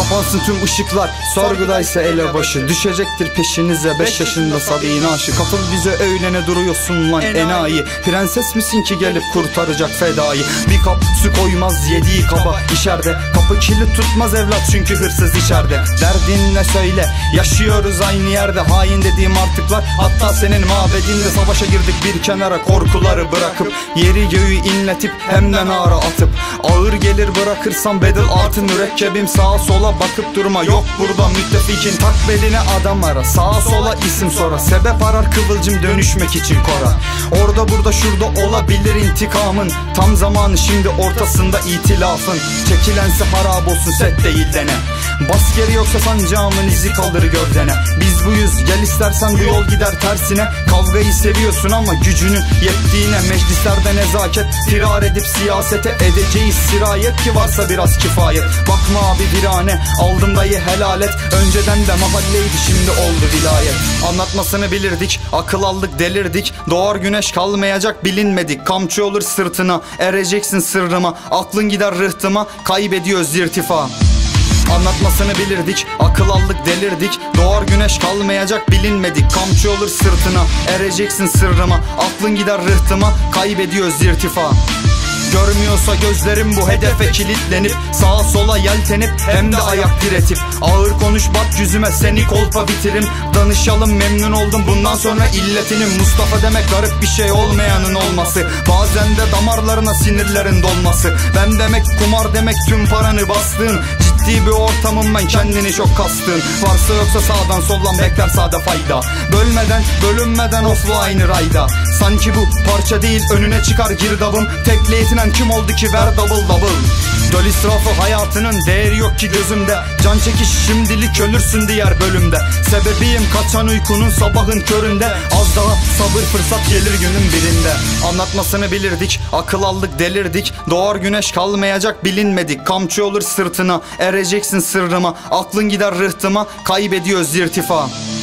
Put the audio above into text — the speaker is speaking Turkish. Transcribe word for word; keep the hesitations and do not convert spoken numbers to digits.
Kapansın tüm ışıklar, sorgudaysa elebaşı. Düşecektir peşinize beş yaşında Sabi'nin aşı. Katıl bize öyle ne duruyorsun lan enayi. Prenses misin ki gelip kurtaracak fedayı? Bir kap su koymaz yediği kaba içeride. Kapı kilit tutmaz evlat çünkü hırsız içeride. Derdin ne söyle, yaşıyoruz aynı yerde. Hain dediğim artıklar, hatta senin mabedinde. Savaşa girdik bir kenara korkuları bırakıp, yeri göğü inletip hemden ağra atıp. Ağır gelir bırakırsam bedel artı mürekkebim. Sağa sola bakıp durma, yok burada müttefikin. Tak beline adam ara, sağa sola isim sonra. Sebep arar kıvılcım dönüşmek için kora. Orada burada şurada olabilir intikamın. Tam zamanı şimdi ortasında itilafın. Çekilense harap olsun set değil dene. Bas geri yoksa sancağımın izi kalır gövdene. Biz buyuz gel istersen bu yol gider tersine. Kavgayı seviyorsun ama gücünü yettiğine. Meclislerde nezaket firar edip siyasete edeceğiz sirayet ki varsa biraz kifayet. Bakma abi virane aldım dayı helal et. Önceden de mahalleydi şimdi oldu vilayet. Anlatmasını bilirdik, akıl aldık delirdik. Doğar güneş kalmayacak bilinmedik. Kamçı olur sırtına, ereceksin sırrıma. Aklın gider rıhtıma, kaybediyoruz irtifa. Anlatmasını bilirdik, akıl aldık delirdik. Doğar güneş kalmayacak bilinmedik. Kamçı olur sırtına, ereceksin sırrıma. Aklın gider rıhtıma, kaybediyoruz irtifa. Görmüyorsa gözlerim bu hedefe kilitlenip, sağa sola yeltenip hem de ayak diretip. Ağır konuş bak yüzüme seni kolpa bitirim. Danışalım memnun oldum bundan sonra illetinim. Mustafa demek garip bir şey olmayanın olması. Bazen de damarlarına sinirlerin dolması. Ben demek kumar demek tüm paranı bastığın. Ciddi bir ortamım ben kendini çok kastığın. Varsa yoksa sağdan soldan bekler sade fayda. Bölmeden bölünmeden offline rayda. Sanki bu parça değil önüne çıkar girdabım. Tekleyetinen kim oldu ki ver double double. Döl israfı hayatının değeri yok ki gözümde. Can çekiş şimdilik ölürsün diğer bölümde. Sebebiyim kaçan uykunun sabahın köründe. Az daha sabır fırsat gelir günün birinde. Anlatmasını bilirdik, akıl aldık delirdik. Doğar güneş kalmayacak bilinmedik. Kamçı olur sırtına, ereceksin sırrıma. Aklın gider rıhtıma, kaybediyoruz irtifa.